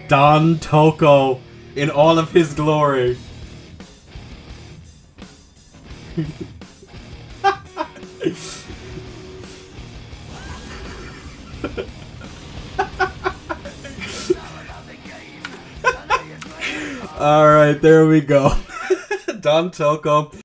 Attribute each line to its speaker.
Speaker 1: Don Tocco in all of his glory. Alright, there we go. Don Tocco.